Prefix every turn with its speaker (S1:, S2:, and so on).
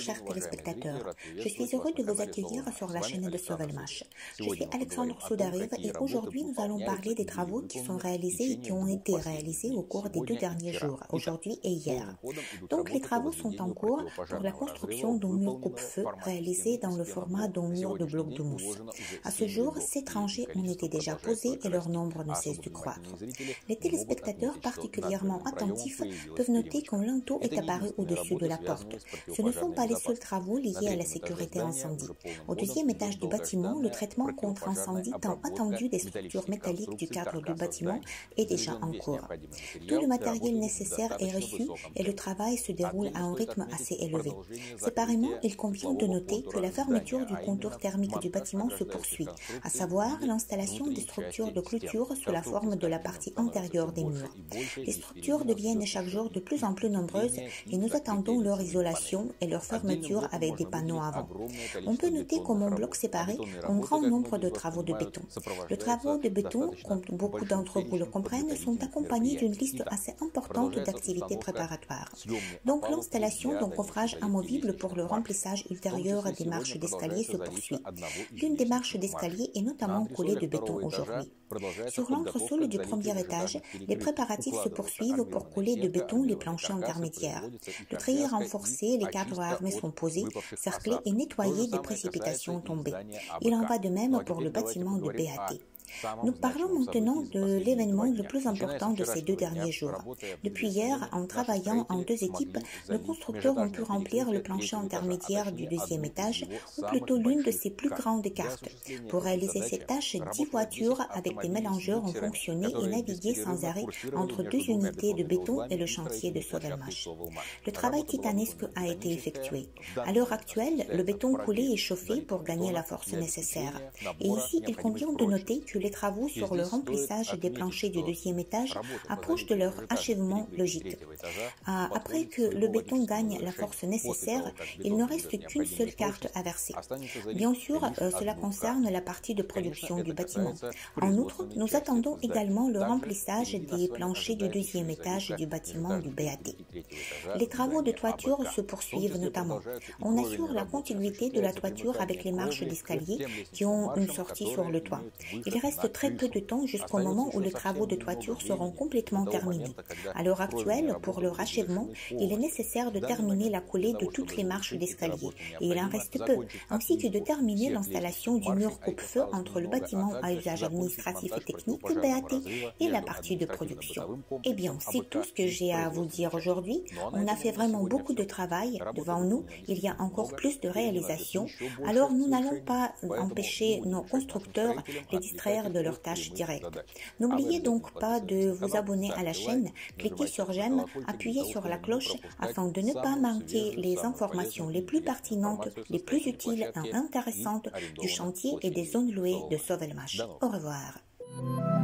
S1: chers téléspectateurs. Je suis heureux de vous accueillir sur la chaîne de Sovelmash. Je suis Alexandre Soudarev et aujourd'hui nous allons parler des travaux qui sont réalisés et qui ont été réalisés au cours des 2 derniers jours, aujourd'hui et hier. Donc les travaux sont en cours pour la construction d'un mur coupe-feu réalisé dans le format d'un mur de blocs de mousse. À ce jour, 7 rangées ont été déjà posées et leur nombre ne cesse de croître. Les téléspectateurs particulièrement attentifs peuvent noter qu'un linteau est apparu au-dessus de la porte. Ce ne sont pas les seuls travaux liés à la sécurité incendie. Au 2e étage du bâtiment, le traitement contre incendie tant attendu des structures métalliques du cadre du bâtiment est déjà en cours. Tout le matériel nécessaire est reçu et le travail se déroule à un rythme assez élevé. Séparément, il convient de noter que la fermeture du contour thermique du bâtiment se poursuit, à savoir l'installation des structures de clôture sous la forme de la partie antérieure des murs. Les structures deviennent chaque jour de plus en plus nombreuses et nous attendons leur isolation et leur fermeture avec des panneaux avant. On peut noter comme en bloc séparé un grand nombre de travaux de béton. Les travaux de béton, comme beaucoup d'entre vous le comprennent, sont accompagnés d'une liste assez importante d'activités préparatoires. Donc l'installation d'un coffrage amovible pour le remplissage ultérieur des marches d'escalier se poursuit. L'une des marches d'escalier est notamment coulée de béton aujourd'hui. Sur l'entresol du 1er étage, les préparatifs se poursuivent pour couler de béton les planchers intermédiaires. Le treillis renforcé, les cadres armés sont posés, cerclés et nettoyés des précipitations tombées. Il en va de même pour le bâtiment de BAT. Nous parlons maintenant de l'événement le plus important de ces 2 derniers jours. Depuis hier, en travaillant en 2 équipes, nos constructeurs ont pu remplir le plancher intermédiaire du 2e étage, ou plutôt l'une de ses plus grandes cartes. Pour réaliser cette tâche, 10 voitures avec des mélangeurs ont fonctionné et navigué sans arrêt entre 2 unités de béton et le chantier de Sovelmash. Le travail titanesque a été effectué. À l'heure actuelle, le béton coulé est chauffé pour gagner la force nécessaire. Et ici, il convient de noter que les travaux sur le remplissage des planchers du 2e étage approchent de leur achèvement logique. Après que le béton gagne la force nécessaire, il ne reste qu'une seule carte à verser. Bien sûr, cela concerne la partie de production du bâtiment. En outre, nous attendons également le remplissage des planchers du 2e étage du bâtiment du BAT. Les travaux de toiture se poursuivent notamment. On assure la contiguïté de la toiture avec les marches d'escalier qui ont une sortie sur le toit. Il reste très peu de temps jusqu'au moment où les travaux de toiture seront complètement terminés. À l'heure actuelle, pour leur achèvement, il est nécessaire de terminer la coulée de toutes les marches d'escalier, et il en reste peu, ainsi que de terminer l'installation du mur coupe-feu entre le bâtiment à usage administratif et technique BAT et la partie de production. Eh bien, c'est tout ce que j'ai à vous dire aujourd'hui. On a fait vraiment beaucoup de travail devant nous, il y a encore plus de réalisations, alors nous n'allons pas empêcher nos constructeurs les distraire de leurs tâches directes. N'oubliez donc pas de vous abonner à la chaîne, cliquez sur j'aime, appuyez sur la cloche afin de ne pas manquer les informations les plus pertinentes, les plus utiles et intéressantes du chantier et des zones louées de Sovelmash. Au revoir.